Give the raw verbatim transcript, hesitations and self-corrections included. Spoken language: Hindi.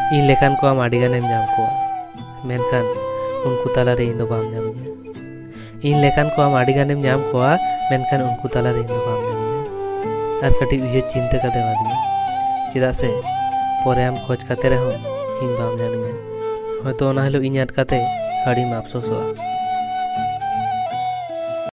इन लेकान को आम आडिगानेम जाम कोआ मेनखान उनको तालारे इन दो बाम जामिया इन लेकान को आम आडिगानेम जाम कोआ मेनखान उनको तालारे इन दो बाम जामिया आर कटी उहे चिंता कते बादिया चेदा से परे आम खोज कते रहो इन बाम जामिया होयतो ओना हिलो इन याद कते आडी मा अफसोसोआ।